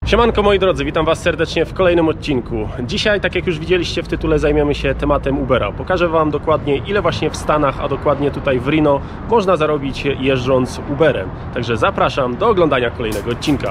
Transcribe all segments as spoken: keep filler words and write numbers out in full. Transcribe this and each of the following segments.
Siemanko moi drodzy, witam Was serdecznie w kolejnym odcinku. Dzisiaj, tak jak już widzieliście w tytule, zajmiemy się tematem Ubera. Pokażę Wam dokładnie, ile właśnie w Stanach, a dokładnie tutaj w Reno, można zarobić jeżdżąc Uberem. Także zapraszam do oglądania kolejnego odcinka.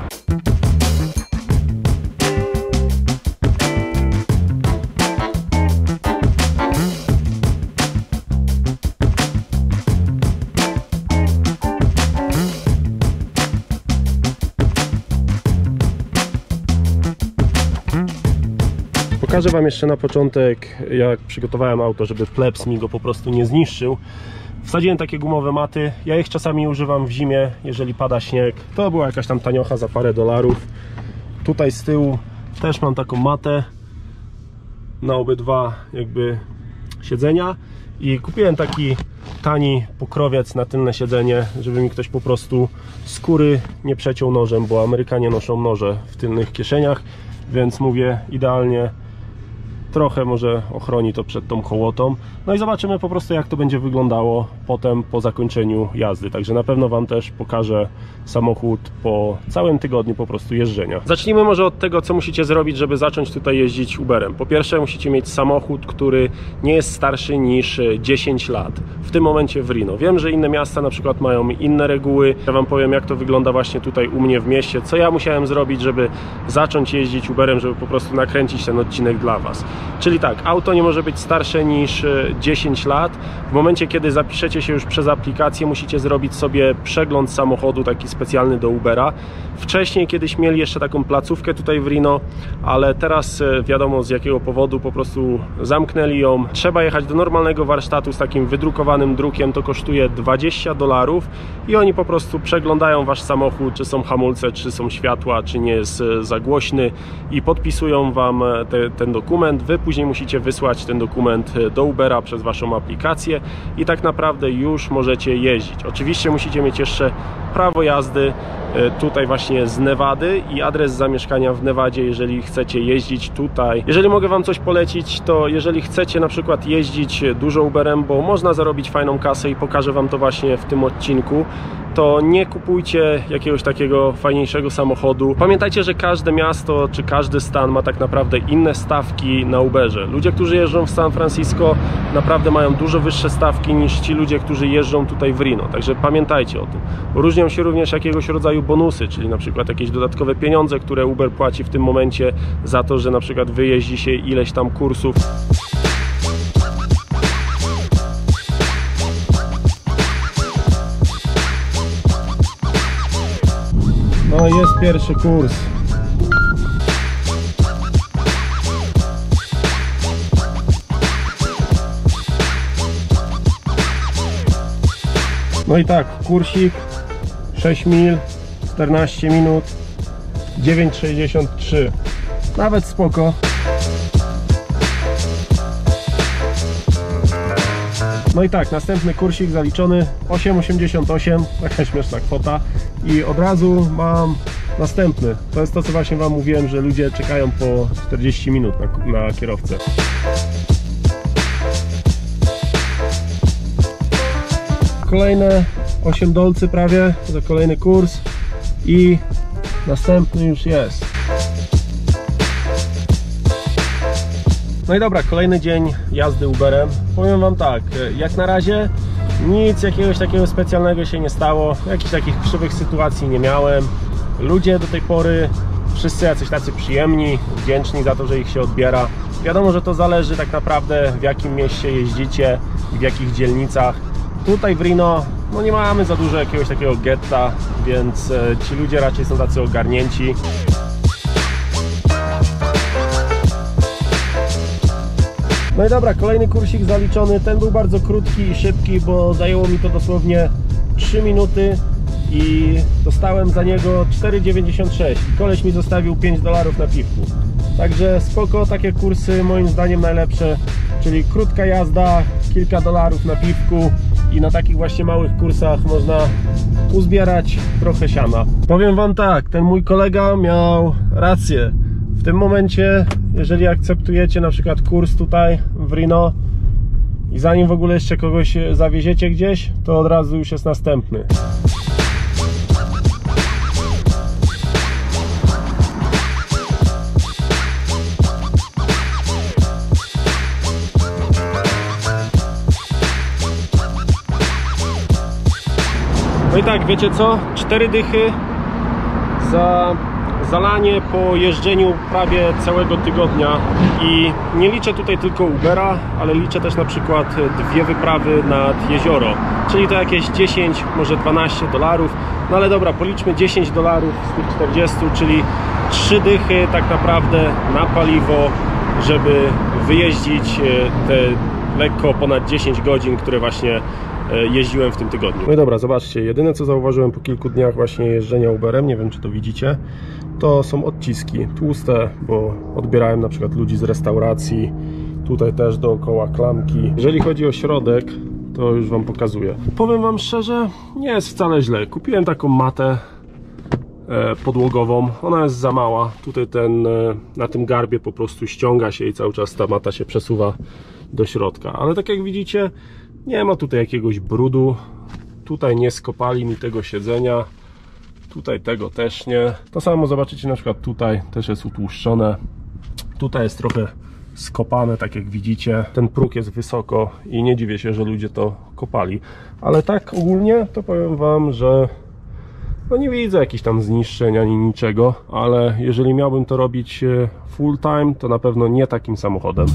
Pokażę Wam jeszcze na początek, jak przygotowałem auto, żeby plebs mi go po prostu nie zniszczył. Wsadziłem takie gumowe maty, ja ich czasami używam w zimie, jeżeli pada śnieg. To była jakaś tam taniocha za parę dolarów. Tutaj z tyłu też mam taką matę na obydwa jakby siedzenia. I kupiłem taki tani pokrowiec na tylne siedzenie, żeby mi ktoś po prostu skóry nie przeciął nożem, bo Amerykanie noszą noże w tylnych kieszeniach, więc mówię, idealnie trochę może ochroni to przed tą hołotą. No i zobaczymy po prostu, jak to będzie wyglądało potem po zakończeniu jazdy. Także na pewno Wam też pokażę samochód po całym tygodniu po prostu jeżdżenia. Zacznijmy może od tego, co musicie zrobić, żeby zacząć tutaj jeździć Uberem. Po pierwsze, musicie mieć samochód, który nie jest starszy niż dziesięć lat. W tym momencie w Reno. Wiem, że inne miasta na przykład mają inne reguły. Ja Wam powiem, jak to wygląda właśnie tutaj u mnie w mieście. Co ja musiałem zrobić, żeby zacząć jeździć Uberem, żeby po prostu nakręcić ten odcinek dla Was. Czyli tak, auto nie może być starsze niż dziesięć lat. W momencie, kiedy zapiszecie się już przez aplikację, musicie zrobić sobie przegląd samochodu, taki specjalny do Ubera. Wcześniej kiedyś mieli jeszcze taką placówkę tutaj w Reno, ale teraz wiadomo z jakiego powodu po prostu zamknęli ją. Trzeba jechać do normalnego warsztatu z takim wydrukowanym drukiem, to kosztuje dwadzieścia dolarów i oni po prostu przeglądają Wasz samochód, czy są hamulce, czy są światła, czy nie jest za głośny i podpisują Wam te, ten dokument. Wy później musicie wysłać ten dokument do Ubera przez Waszą aplikację i tak naprawdę już możecie jeździć. Oczywiście musicie mieć jeszcze prawo jazdy tutaj właśnie z Nevady i adres zamieszkania w Nevadzie, jeżeli chcecie jeździć tutaj. Jeżeli mogę Wam coś polecić, to jeżeli chcecie na przykład jeździć dużo Uberem, bo można zarobić fajną kasę i pokażę Wam to właśnie w tym odcinku, to nie kupujcie jakiegoś takiego fajniejszego samochodu. Pamiętajcie, że każde miasto czy każdy stan ma tak naprawdę inne stawki na Uberze. Ludzie, którzy jeżdżą w San Francisco, naprawdę mają dużo wyższe stawki niż ci ludzie, którzy jeżdżą tutaj w Reno. Także pamiętajcie o tym. Różnią się również jakiegoś rodzaju bonusy, czyli na przykład jakieś dodatkowe pieniądze, które Uber płaci w tym momencie za to, że na przykład wyjeździ się ileś tam kursów. No jest pierwszy kurs. No i tak, kursik sześć mil, czternaście minut, dziewięć sześćdziesiąt trzy. Nawet spoko. No i tak, następny kursik zaliczony, osiem osiemdziesiąt osiem, taka śmieszna kwota. I od razu mam następny. To jest to, co właśnie Wam mówiłem, że ludzie czekają po czterdzieści minut na, na kierowcę. Kolejne osiem dolcy prawie za kolejny kurs i następny już jest. No i dobra, kolejny dzień jazdy Uberem. Powiem Wam tak, jak na razie nic jakiegoś takiego specjalnego się nie stało. Jakichś takich krzywych sytuacji nie miałem. Ludzie do tej pory wszyscy jacyś tacy przyjemni, wdzięczni za to, że ich się odbiera. Wiadomo, że to zależy tak naprawdę, w jakim mieście jeździcie i w jakich dzielnicach. Tutaj w Reno no nie mamy za dużo jakiegoś takiego getta, więc ci ludzie raczej są tacy ogarnięci. No i dobra, kolejny kursik zaliczony. Ten był bardzo krótki i szybki, bo zajęło mi to dosłownie trzy minuty i dostałem za niego cztery dziewięćdziesiąt sześć. Koleś mi zostawił pięć dolarów na piwku. Także spoko, takie kursy moim zdaniem najlepsze, czyli krótka jazda, kilka dolarów na piwku i na takich właśnie małych kursach można uzbierać trochę siana. Powiem Wam tak, ten mój kolega miał rację. W tym momencie, jeżeli akceptujecie na przykład kurs tutaj w Reno i zanim w ogóle jeszcze kogoś zawieziecie gdzieś, to od razu już jest następny. tak, wiecie co? Cztery dychy za zalanie po jeżdżeniu prawie całego tygodnia. I nie liczę tutaj tylko Ubera, ale liczę też na przykład dwie wyprawy nad jezioro, czyli to jakieś dziesięć, może dwanaście dolarów. No ale dobra, policzmy dziesięć dolarów z tych czterdziestu, czyli trzy dychy tak naprawdę na paliwo, żeby wyjeździć te lekko ponad dziesięć godzin, które właśnie jeździłem w tym tygodniu. No i dobra, zobaczcie, jedyne co zauważyłem po kilku dniach właśnie jeżdżenia Uberem, nie wiem czy to widzicie, to są odciski tłuste, bo odbierałem na przykład ludzi z restauracji, tutaj też dookoła klamki. Jeżeli chodzi o środek, to już wam pokazuję. Powiem wam szczerze, nie jest wcale źle. Kupiłem taką matę podłogową, ona jest za mała, tutaj ten, na tym garbie po prostu ściąga się i cały czas ta mata się przesuwa do środka, ale tak jak widzicie, nie ma tutaj jakiegoś brudu, tutaj nie skopali mi tego siedzenia, tutaj tego też nie. To samo zobaczycie na przykład tutaj, też jest utłuszczone, tutaj jest trochę skopane, tak jak widzicie, ten próg jest wysoko i nie dziwię się, że ludzie to kopali, ale tak ogólnie to powiem wam, że no nie widzę jakichś tam zniszczeń ani niczego, ale jeżeli miałbym to robić full time, to na pewno nie takim samochodem.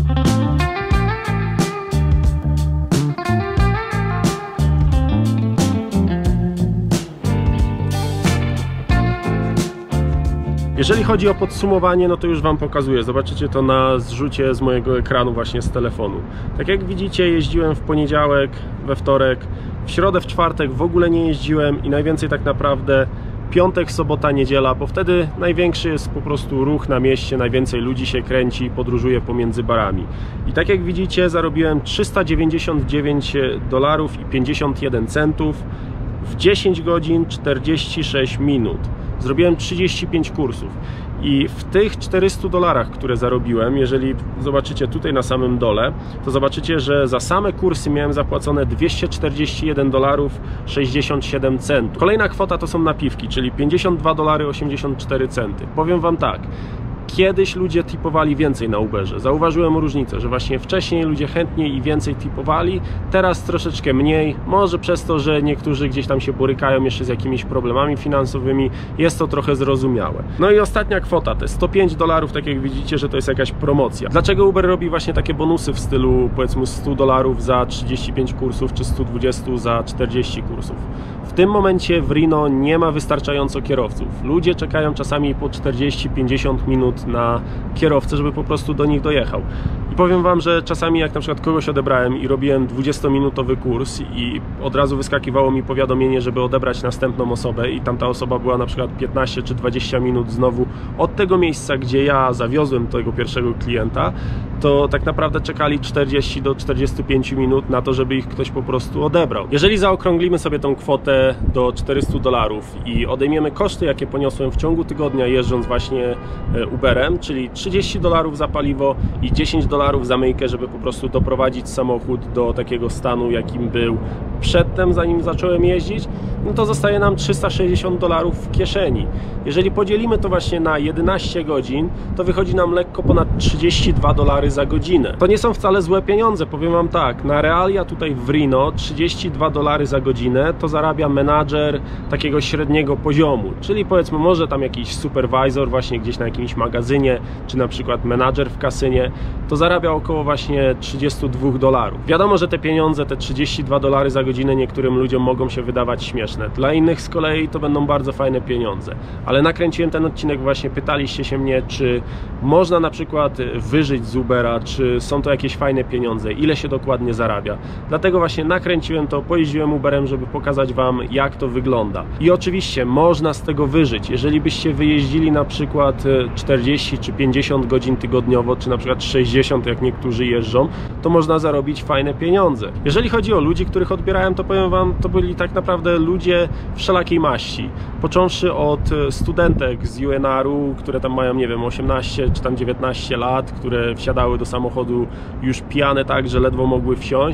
Jeżeli chodzi o podsumowanie, no to już wam pokazuję. Zobaczycie to na zrzucie z mojego ekranu właśnie z telefonu. Tak jak widzicie, jeździłem w poniedziałek, we wtorek, w środę, w czwartek w ogóle nie jeździłem i najwięcej tak naprawdę piątek, sobota, niedziela, bo wtedy największy jest po prostu ruch na mieście, najwięcej ludzi się kręci, podróżuje pomiędzy barami. I tak jak widzicie, zarobiłem trzysta dziewięćdziesiąt dziewięć dolarów i pięćdziesiąt jeden centów w dziesięć godzin czterdzieści sześć minut. Zrobiłem trzydzieści pięć kursów i w tych czterystu dolarach, które zarobiłem, jeżeli zobaczycie tutaj na samym dole, to zobaczycie, że za same kursy miałem zapłacone dwieście czterdzieści jeden dolarów sześćdziesiąt siedem centów. Kolejna kwota to są napiwki, czyli pięćdziesiąt dwa dolary osiemdziesiąt cztery centy. Powiem wam tak, kiedyś ludzie tipowali więcej na Uberze. Zauważyłem różnicę, że właśnie wcześniej ludzie chętniej i więcej tipowali, teraz troszeczkę mniej. Może przez to, że niektórzy gdzieś tam się borykają jeszcze z jakimiś problemami finansowymi, jest to trochę zrozumiałe. No i ostatnia kwota, te sto pięć dolarów, tak jak widzicie, że to jest jakaś promocja. Dlaczego Uber robi właśnie takie bonusy w stylu powiedzmy sto dolarów za trzydzieści pięć kursów, czy sto dwadzieścia za czterdzieści kursów? W tym momencie w Reno nie ma wystarczająco kierowców. Ludzie czekają czasami po czterdzieści pięćdziesiąt minut na kierowcę, żeby po prostu do nich dojechał. I powiem wam, że czasami jak na przykład kogoś odebrałem i robiłem dwudziestominutowy kurs i od razu wyskakiwało mi powiadomienie, żeby odebrać następną osobę i tamta osoba była na przykład piętnaście czy dwadzieścia minut znowu od tego miejsca, gdzie ja zawiozłem tego pierwszego klienta, to tak naprawdę czekali czterdzieści do czterdziestu pięciu minut na to, żeby ich ktoś po prostu odebrał. Jeżeli zaokrąglimy sobie tą kwotę do czterystu dolarów i odejmiemy koszty, jakie poniosłem w ciągu tygodnia jeżdżąc właśnie Uberem, czyli trzydzieści dolarów za paliwo i dziesięć dolarów za myjkę, żeby po prostu doprowadzić samochód do takiego stanu, jakim był przedtem, zanim zacząłem jeździć, no to zostaje nam trzysta sześćdziesiąt dolarów w kieszeni. Jeżeli podzielimy to właśnie na jedenaście godzin, to wychodzi nam lekko ponad trzydzieści dwa dolary za godzinę. To nie są wcale złe pieniądze, powiem wam tak, na realia tutaj w Reno trzydzieści dwa dolary za godzinę to zarabia menadżer takiego średniego poziomu, czyli powiedzmy może tam jakiś supervisor właśnie gdzieś na jakimś magazynie, czy na przykład menadżer w kasynie, to zarabia około właśnie trzydzieści dwa dolarów. Wiadomo, że te pieniądze, te trzydzieści dwa dolary za godzinę niektórym ludziom mogą się wydawać śmieszne. Dla innych z kolei to będą bardzo fajne pieniądze. Ale nakręciłem ten odcinek, właśnie pytaliście się mnie, czy można na przykład wyżyć z Ubera, czy są to jakieś fajne pieniądze, ile się dokładnie zarabia. Dlatego właśnie nakręciłem to, pojeździłem Uberem, żeby pokazać wam, jak to wygląda. I oczywiście można z tego wyżyć. Jeżeli byście wyjeździli na przykład czterdzieści czy pięćdziesiąt godzin tygodniowo, czy na przykład sześćdziesiąt, jak niektórzy jeżdżą, to można zarobić fajne pieniądze. Jeżeli chodzi o ludzi, których odbierałem, to powiem wam, to byli tak naprawdę ludzie wszelakiej maści. Począwszy od studentek z U N R-u, które tam mają, nie wiem, osiemnaście czy tam dziewiętnaście lat, które wsiadały do samochodu już pijane tak, że ledwo mogły wsiąść,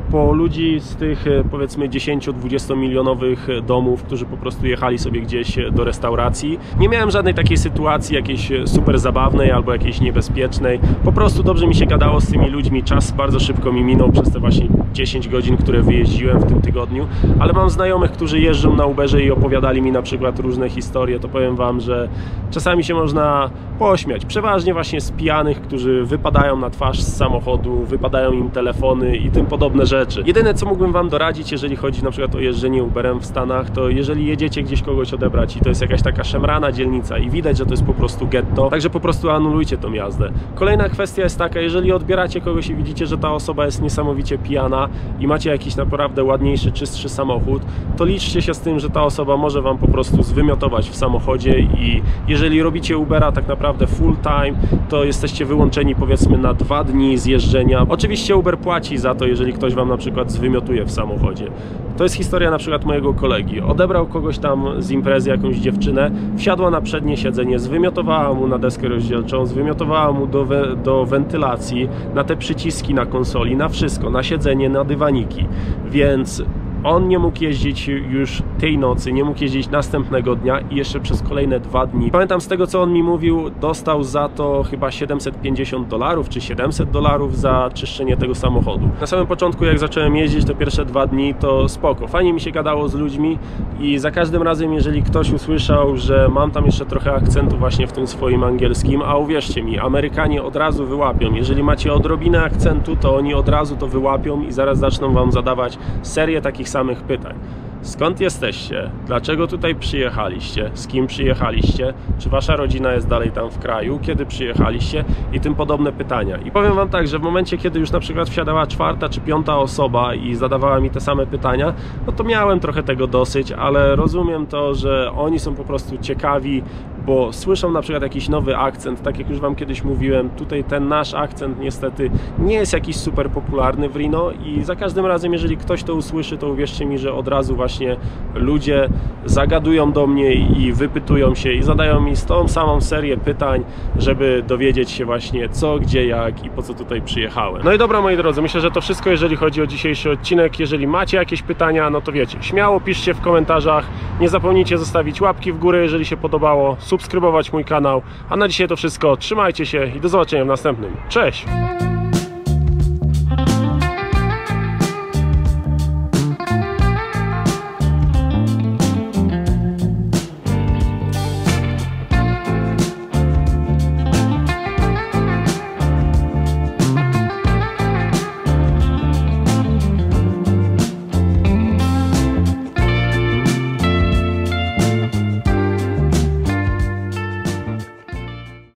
po ludzi z tych powiedzmy dziesięcio-dwudziesto milionowych domów, którzy po prostu jechali sobie gdzieś do restauracji. Nie miałem żadnej takiej sytuacji jakiejś super zabawnej albo jakiejś niebezpiecznej. Po prostu dobrze mi się gadało z tymi ludźmi, czas bardzo szybko mi minął przez te właśnie dziesięć godzin, które wyjeździłem w tym tygodniu, ale mam znajomych, którzy jeżdżą na Uberze i opowiadali mi na przykład różne historie, to powiem wam, że czasami się można pośmiać, przeważnie właśnie z pijanych, którzy wypadają na twarz z samochodu, wypadają im telefony i tym podobne rzeczy. Jedyne co mógłbym wam doradzić, jeżeli chodzi na przykład o jeżdżenie Uberem w Stanach, to jeżeli jedziecie gdzieś kogoś odebrać i to jest jakaś taka szemrana dzielnica i widać, że to jest po prostu getto, także po prostu anulujcie tą jazdę. Kolejna kwestia jest taka, jeżeli odbieracie kogoś i widzicie, że ta osoba jest niesamowicie pijana i macie jakiś naprawdę ładniejszy, czystszy samochód, to liczcie się z tym, że ta osoba może wam po prostu zwymiotować w samochodzie i jeżeli robicie Ubera tak naprawdę full time, to jesteście wyłączeni powiedzmy na dwa dni z jeżdżenia. Oczywiście Uber płaci za to, jeżeli ktoś wam na przykład zwymiotuje w samochodzie. To jest historia na przykład mojego kolegi. Odebrał kogoś tam z imprezy, jakąś dziewczynę, wsiadła na przednie siedzenie, zwymiotowała mu na deskę rozdzielczą, zwymiotowała mu do, we, do wentylacji, na te przyciski na konsoli, na wszystko, na siedzenie, na dywaniki. Więc on nie mógł jeździć już tej nocy, nie mógł jeździć następnego dnia i jeszcze przez kolejne dwa dni. Pamiętam z tego, co on mi mówił, dostał za to chyba siedemset pięćdziesiąt dolarów czy siedemset dolarów za czyszczenie tego samochodu. Na samym początku, jak zacząłem jeździć te pierwsze dwa dni, to spoko, fajnie mi się gadało z ludźmi i za każdym razem, jeżeli ktoś usłyszał, że mam tam jeszcze trochę akcentu właśnie w tym swoim angielskim, a uwierzcie mi, Amerykanie od razu wyłapią. Jeżeli macie odrobinę akcentu, to oni od razu to wyłapią i zaraz zaczną wam zadawać serię takich samych pytań. Skąd jesteście? Dlaczego tutaj przyjechaliście? Z kim przyjechaliście? Czy wasza rodzina jest dalej tam w kraju? Kiedy przyjechaliście? I tym podobne pytania. I powiem wam tak, że w momencie, kiedy już na przykład wsiadała czwarta czy piąta osoba i zadawała mi te same pytania, no to miałem trochę tego dosyć, ale rozumiem to, że oni są po prostu ciekawi, bo słyszą na przykład jakiś nowy akcent. Tak jak już wam kiedyś mówiłem, tutaj ten nasz akcent niestety nie jest jakiś super popularny w Reno i za każdym razem, jeżeli ktoś to usłyszy, to uwierzcie mi, że od razu właśnie Właśnie ludzie zagadują do mnie i wypytują się i zadają mi tą samą serię pytań, żeby dowiedzieć się właśnie co, gdzie, jak i po co tutaj przyjechałem. No i dobra, moi drodzy, myślę, że to wszystko, jeżeli chodzi o dzisiejszy odcinek. Jeżeli macie jakieś pytania, no to wiecie, śmiało piszcie w komentarzach. Nie zapomnijcie zostawić łapki w górę, jeżeli się podobało, subskrybować mój kanał. A na dzisiaj to wszystko. Trzymajcie się i do zobaczenia w następnym. Cześć!